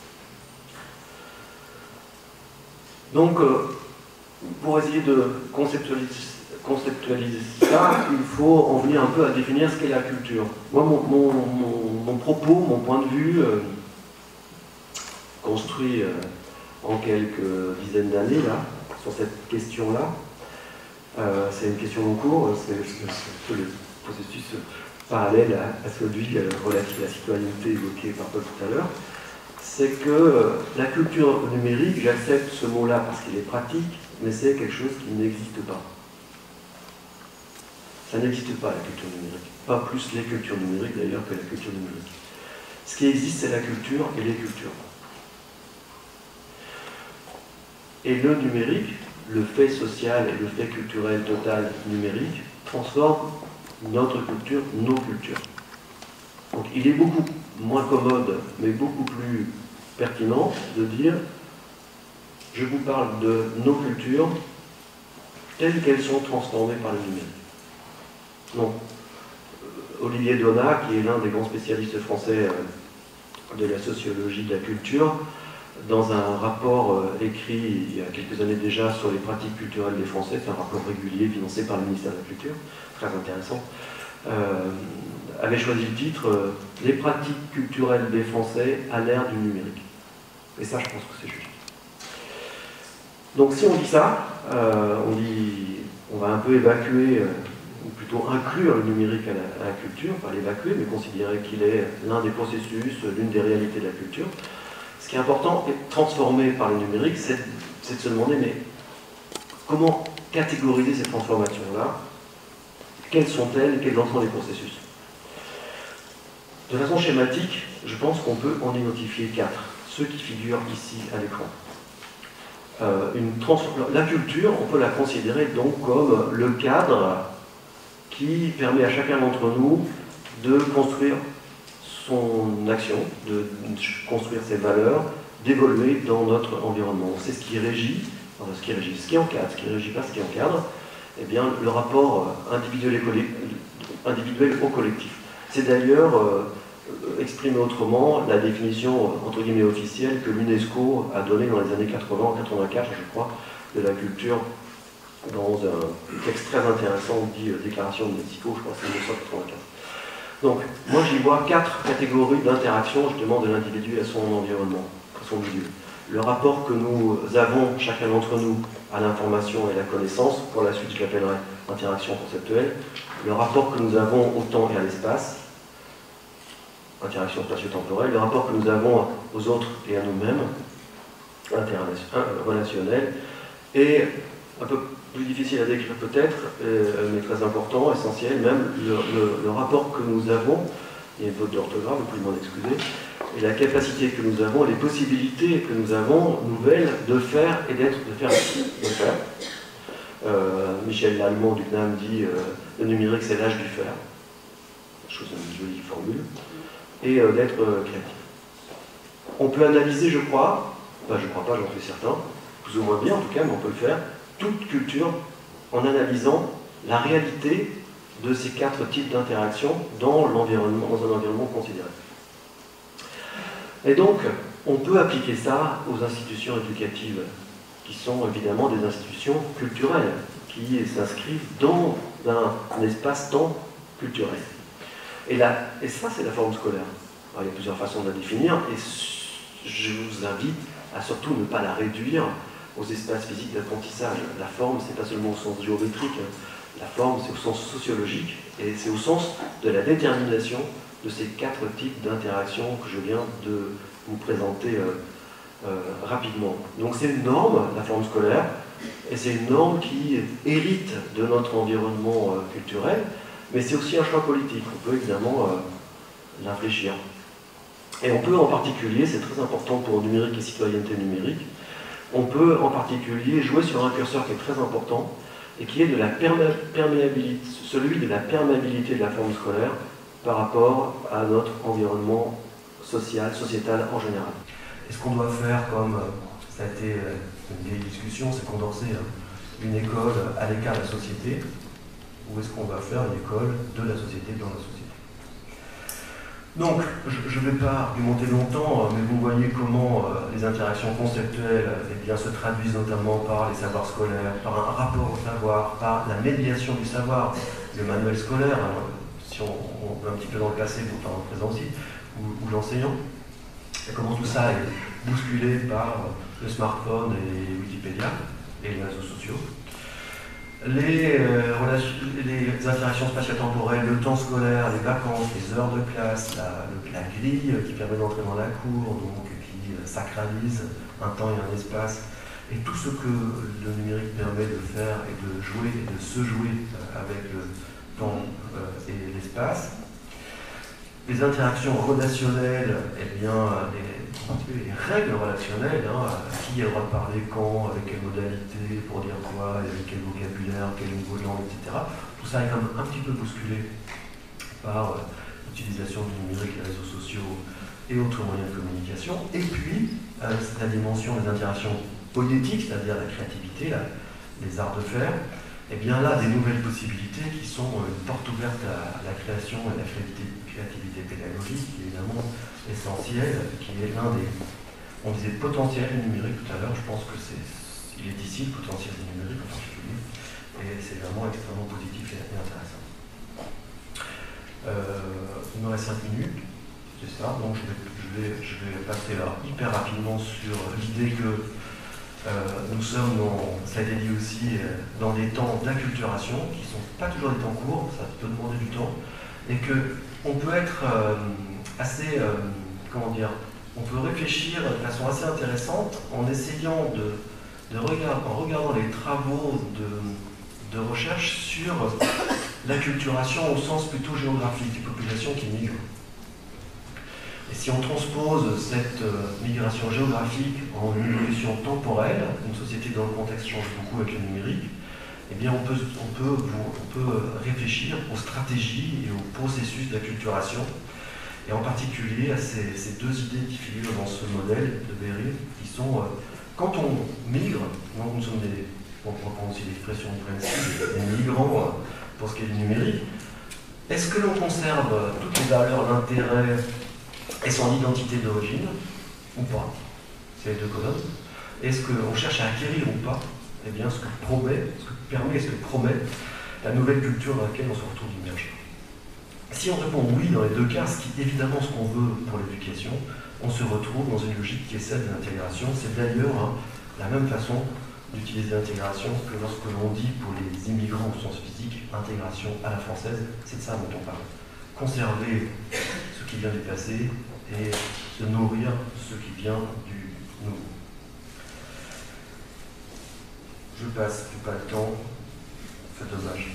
Donc, pour essayer de conceptualiser ça, il faut en venir un peu à définir ce qu'est la culture. Moi, mon propos, mon point de vue, construit en quelques dizaines d'années, là, sur cette question-là, c'est une question en cours, c'est le processus parallèle à celui relatif à la citoyenneté évoqué par Paul tout à l'heure, c'est que la culture numérique, j'accepte ce mot-là parce qu'il est pratique, mais c'est quelque chose qui n'existe pas. Ça n'existe pas, la culture numérique. Pas plus les cultures numériques d'ailleurs que la culture numérique. Ce qui existe, c'est la culture et les cultures. Et le numérique, le fait social et le fait culturel total numérique, transforme notre culture, nos cultures. Donc il est beaucoup moins commode, mais beaucoup plus pertinent de dire je vous parle de nos cultures telles qu'elles sont transformées par le numérique. Donc, Olivier Donat, qui est l'un des grands spécialistes français de la sociologie de la culture, dans un rapport écrit il y a quelques années déjà sur les pratiques culturelles des Français, c'est un rapport régulier financé par le ministère de la Culture, très intéressant, avait choisi le titre Les pratiques culturelles des Français à l'ère du numérique. Et ça, je pense que c'est juste. Donc si on dit ça, on va un peu évacuer, ou plutôt inclure le numérique à la culture, pas l'évacuer, mais considérer qu'il est l'un des processus, l'une des réalités de la culture. Ce qui est important, et transformé par le numérique, c'est de se demander, mais comment catégoriser ces transformations-là? Quelles sont-elles? Quels en sont les processus? De façon schématique, je pense qu'on peut en identifier 4, ceux qui figurent ici à l'écran. La culture, on peut la considérer donc comme le cadre qui permet à chacun d'entre nous de construire son action, de construire ses valeurs, d'évoluer dans notre environnement. C'est ce qui régit, ce qui encadre, ce qui ne régit pas, ce qui encadre, eh bien, le rapport individuel au collectif. C'est d'ailleurs, exprimé autrement, la définition entre guillemets officielle que l'UNESCO a donnée dans les années 80-84, je crois, de la culture, dans un texte très intéressant dit Déclaration de Mexico, je crois que c'est 1995. Donc, moi j'y vois 4 catégories d'interaction justement de l'individu à son environnement, à son milieu. Le rapport que nous avons, chacun d'entre nous, à l'information et à la connaissance, pour la suite je l'appellerai interaction conceptuelle. Le rapport que nous avons au temps et à l'espace, interaction spatio-temporelle. Le rapport que nous avons aux autres et à nous-mêmes, relationnel. Et un peu plus difficile à décrire peut-être, mais très important, essentiel, même le rapport que nous avons, il y a une faute d'orthographe, vous pouvez m'en excuser, et la capacité que nous avons, les possibilités que nous avons, nouvelles, de faire et d'être, de faire. Michel Lallemand du CNAM dit le numérique c'est l'âge du faire, chose une jolie formule, et d'être créatif. On peut analyser, je crois, enfin je ne crois pas, j'en suis certain, plus ou moins bien en tout cas, mais on peut le faire, toute culture en analysant la réalité de ces 4 types d'interactions dans l'environnement, dans un environnement considéré. Et donc, on peut appliquer ça aux institutions éducatives, qui sont évidemment des institutions culturelles, qui s'inscrivent dans un espace-temps culturel. Et ça, c'est la forme scolaire. Alors, il y a plusieurs façons de la définir, et je vous invite à surtout ne pas la réduire aux espaces physiques d'apprentissage. La forme, c'est pas seulement au sens géométrique, la forme, c'est au sens sociologique, et c'est au sens de la détermination de ces 4 types d'interactions que je viens de vous présenter rapidement. Donc c'est une norme, la forme scolaire, et c'est une norme qui hérite de notre environnement culturel, mais c'est aussi un choix politique. On peut évidemment l'infléchir. Et on peut en particulier, c'est très important pour numérique et citoyenneté numérique, on peut en particulier jouer sur un curseur qui est très important et qui est de la perméabilité, celui de la perméabilité de la forme scolaire par rapport à notre environnement social, sociétal en général. Et ce qu'on doit faire, comme ça a été une vieille discussion, c'est condenser une école à l'écart de la société, ou est-ce qu'on va faire une école de la société dans la société? Donc, je ne vais pas argumenter longtemps, mais vous voyez comment les interactions conceptuelles se traduisent notamment par les savoirs scolaires, par un rapport au savoir, par la médiation du savoir, le manuel scolaire, si on est un petit peu dans le passé, pour dans le présent aussi, ou l'enseignant, et comment tout ça est bousculé par le smartphone et Wikipédia et les réseaux sociaux. Les interactions spatio-temporelles, le temps scolaire, les vacances, les heures de classe, la grille qui permet d'entrer dans la cour, donc qui sacralise un temps et un espace, et tout ce que le numérique permet de faire et de jouer et de se jouer avec le temps et l'espace. les interactions relationnelles, eh bien, les règles relationnelles, qui a le droit de parler quand, avec quelle modalité, pour dire quoi, avec quel vocabulaire, quel niveau de langue, etc. Tout ça est quand même un petit peu bousculé par l'utilisation du numérique, les réseaux sociaux et autres moyens de communication. Et puis, la dimension des interactions poétiques, c'est-à-dire la créativité, les arts de faire, et bien là, des nouvelles possibilités qui sont une porte ouverte à la création et la créativité pédagogique, qui est évidemment essentielle, qui est l'un des, on disait potentiel du numérique tout à l'heure, je pense que il est ici le potentiel du numérique en particulier, et c'est vraiment extrêmement positif et intéressant. Il me reste 5 minutes, c'est ça, donc je vais passer là hyper rapidement sur l'idée que nous sommes, ça a été dit aussi, dans des temps d'acculturation qui ne sont pas toujours des temps courts, ça peut demander du temps, et qu'on peut être assez, comment dire, on peut réfléchir de façon assez intéressante en essayant en regardant les travaux de recherche sur l'acculturation au sens plutôt géographique, des populations qui migrent. Et si on transpose cette migration géographique en une évolution temporelle, une société dont le contexte change beaucoup avec le numérique, eh bien on peut réfléchir aux stratégies et aux processus d'acculturation, et en particulier à ces deux idées qui figurent dans ce modèle de Berry, qui sont, quand on migre, donc nous sommes on reprend aussi l'expression de principe, des migrants pour ce qui est du numérique, est-ce que l'on conserve toutes les valeurs d'intérêt et son identité d'origine, ou pas? C'est les deux colonnes. Est-ce qu'on cherche à acquérir ou pas, eh bien, ce que promet la nouvelle culture dans laquelle on se retrouve immergé? Si on répond oui dans les deux cas, ce qui est évidemment ce qu'on veut pour l'éducation, on se retrouve dans une logique qui est celle de l'intégration. C'est d'ailleurs la même façon d'utiliser l'intégration que lorsque l'on dit pour les immigrants au sens physique, intégration à la française, c'est de ça dont on parle. Conserver ce qui vient du passé et se nourrir ce qui vient du nouveau. Je passe, je n'ai pas le temps, c'est dommage.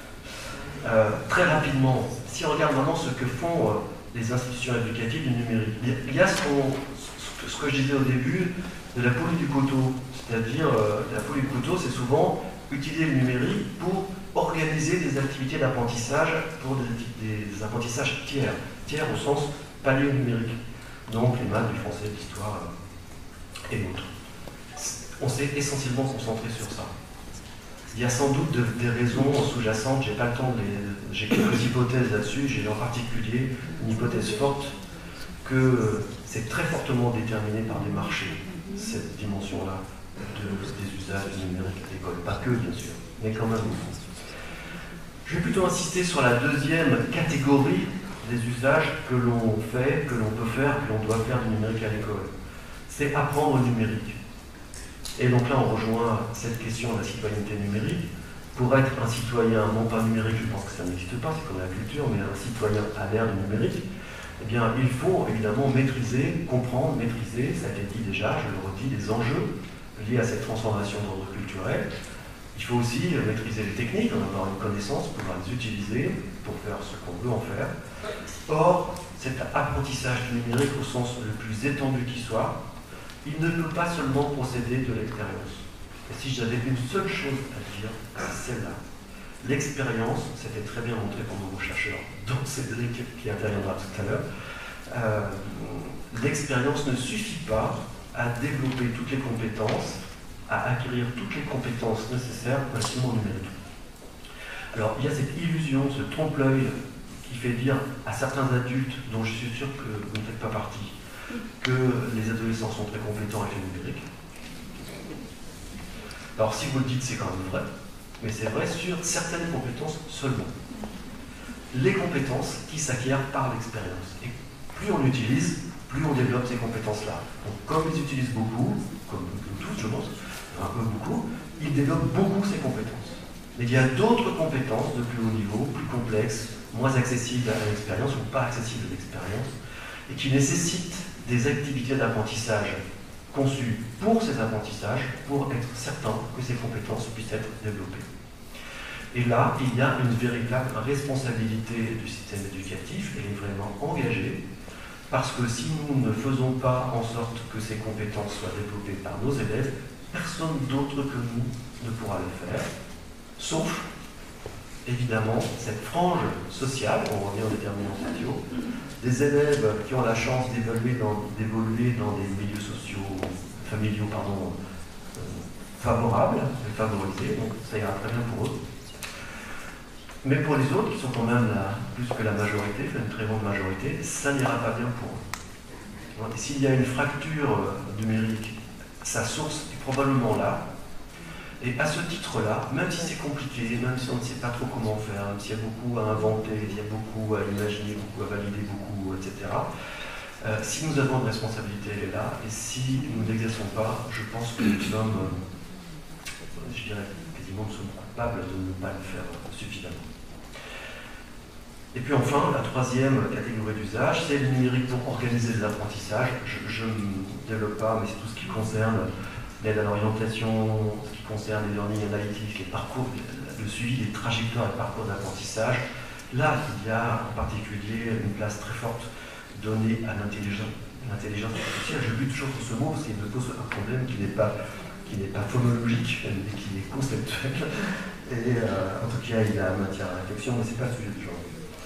Très rapidement, si on regarde maintenant ce que font les institutions éducatives du numérique, il y a ce que je disais au début de la poule du couteau, c'est-à-dire la poule du couteau, c'est souvent utiliser le numérique pour organiser des activités d'apprentissage pour des apprentissages tiers au sens paléo-numérique, donc les maths, du français, de l'histoire et d'autres. On s'est essentiellement concentré sur ça. Il y a sans doute des raisons sous-jacentes, j'ai pas le temps j'ai quelques hypothèses là-dessus, j'ai en particulier une hypothèse forte que c'est très fortement déterminé par des marchés, cette dimension-là des usages du numérique à l'école. Pas que, bien sûr, mais quand même. Je vais plutôt insister sur la deuxième catégorie des usages que l'on fait, que l'on peut faire, que l'on doit faire du numérique à l'école. C'est apprendre le numérique. Et donc là, on rejoint cette question de la citoyenneté numérique. Pour être un citoyen, non pas numérique, je pense que ça n'existe pas, c'est comme la culture, mais un citoyen à l'ère du numérique, eh bien, il faut évidemment maîtriser, comprendre, maîtriser, ça a été dit déjà, je le redis, les enjeux liés à cette transformation d'ordre culturel. Il faut aussi maîtriser les techniques, en avoir une connaissance, pouvoir les utiliser pour faire ce qu'on veut en faire. Or, cet apprentissage du numérique au sens le plus étendu qui soit, il ne peut pas seulement procéder de l'expérience. Et si j'avais une seule chose à dire, c'est celle-là. L'expérience, c'était très bien montré par nos chercheurs, dont Cédric qui interviendra tout à l'heure, l'expérience ne suffit pas à développer toutes les compétences, à acquérir toutes les compétences nécessaires pour le numérique. Alors, il y a cette illusion, ce trompe-l'œil qui fait dire à certains adultes, dont je suis sûr que vous ne faites pas partie, que les adolescents sont très compétents avec le numérique. Alors, si vous le dites, c'est quand même vrai, mais c'est vrai sur certaines compétences seulement. Les compétences qui s'acquièrent par l'expérience. Et plus on l'utilise, plus on développe ces compétences-là. Donc, comme ils utilisent beaucoup, comme nous tous, je pense, un peu beaucoup, ils développent beaucoup ces compétences. Mais il y a d'autres compétences de plus haut niveau, plus complexes, moins accessibles à l'expérience ou pas accessibles à l'expérience, et qui nécessitent des activités d'apprentissage conçues pour ces apprentissages, pour être certain que ces compétences puissent être développées. Et là, il y a une véritable responsabilité du système éducatif, elle est vraiment engagée, parce que si nous ne faisons pas en sorte que ces compétences soient développées par nos élèves, personne d'autre que nous ne pourra le faire, sauf, évidemment, cette frange sociale, on revient aux déterminants sociaux, des élèves qui ont la chance d'évoluer dans des milieux sociaux, familiaux, favorables, favorisés, donc ça ira très bien pour eux. Mais pour les autres, qui sont quand même plus que la majorité, une très grande majorité, ça n'ira pas bien pour eux. Et s'il y a une fracture numérique, sa source est probablement là. Et à ce titre-là, même si c'est compliqué, même si on ne sait pas trop comment faire, même s'il y a beaucoup à inventer, il y a beaucoup à imaginer, beaucoup à valider, beaucoup, etc., si nous avons une responsabilité, elle est là. Et si nous ne l'exerçons pas, je pense que nous sommes, je dirais quasiment, nous sommes coupables de ne pas le faire suffisamment. Et puis enfin, la troisième catégorie d'usage, c'est le numérique pour organiser les apprentissages. Je ne développe pas, mais c'est tout ce qui concerne l'aide à l'orientation, ce qui concerne les learning analytics, les parcours, le suivi des trajectoires et parcours d'apprentissage. Là, il y a en particulier une place très forte donnée à l'intelligence artificielle. Je bute toujours sur ce mot parce qu'il me pose un problème qui n'est pas phonologique, mais qui est conceptuel. Et en tout cas, il y a matière à réflexion, mais ce n'est pas le sujet d'aujourd'hui.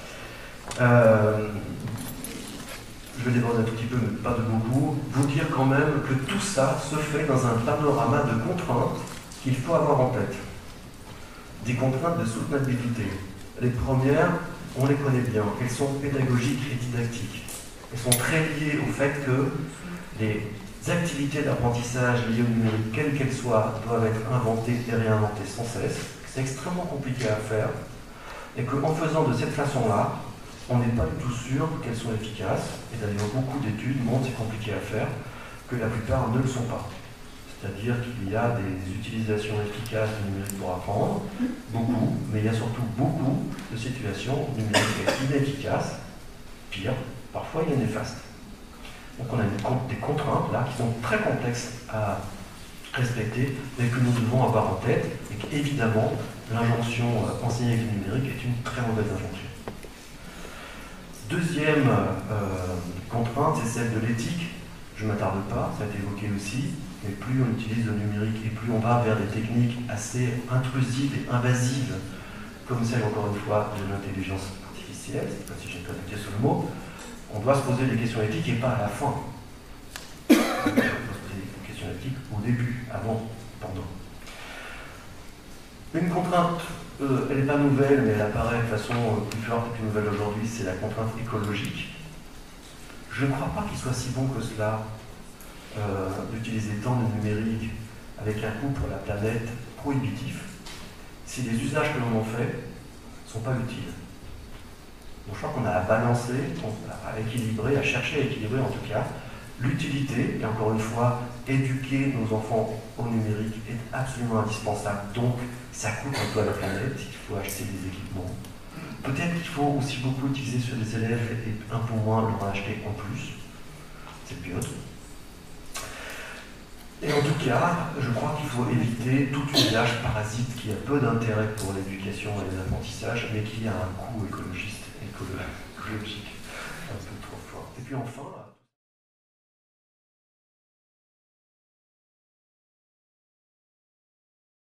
Je vais déborder un tout petit peu, mais pas de beaucoup, vous dire quand même que tout ça se fait dans un panorama de contraintes qu'il faut avoir en tête. Des contraintes de soutenabilité. Les premières, on les connaît bien, elles sont pédagogiques et didactiques. Elles sont très liées au fait que les activités d'apprentissage liées au numérique, quelles qu'elles soient, doivent être inventées et réinventées sans cesse. C'est extrêmement compliqué à faire, et qu'en faisant de cette façon-là, on n'est pas du tout sûr qu'elles sont efficaces, et d'ailleurs beaucoup d'études montrent, c'est compliqué à faire, que la plupart ne le sont pas. C'est-à-dire qu'il y a des utilisations efficaces du numérique pour apprendre, beaucoup, mais il y a surtout beaucoup de situations numériques inefficaces, pire, parfois il y a néfastes. Donc on a des contraintes là qui sont très complexes à respecter, mais que nous devons avoir en tête, et qu'évidemment, l'injonction enseigner avec le numérique est une très mauvaise injonction. Deuxième contrainte, c'est celle de l'éthique. Je ne m'attarde pas, ça a été évoqué aussi, mais plus on utilise le numérique et plus on va vers des techniques assez intrusives et invasives, comme celle, encore une fois, de l'intelligence artificielle, je ne sais pas si j'ai connecté sur le mot, on doit se poser des questions éthiques et pas à la fin. On doit se poser des questions éthiques au début, avant, pendant. Une contrainte, elle n'est pas nouvelle, mais elle apparaît de façon plus forte et plus nouvelle aujourd'hui, c'est la contrainte écologique. Je ne crois pas qu'il soit si bon que cela d'utiliser tant de numérique avec un coût pour la planète prohibitif si les usages que l'on en fait ne sont pas utiles. Donc, je crois qu'on a à balancer, à équilibrer, à chercher à équilibrer en tout cas l'utilité, et encore une fois, éduquer nos enfants au numérique est absolument indispensable. Donc, ça coûte un peu à la planète, il faut acheter des équipements. Peut-être qu'il faut aussi beaucoup utiliser sur les élèves et un peu moins leur en acheter en plus. C'est mieux. Et en tout cas, je crois qu'il faut éviter tout usage parasite qui a peu d'intérêt pour l'éducation et les apprentissages, mais qui a un coût écologique un peu trop fort. Et puis enfin,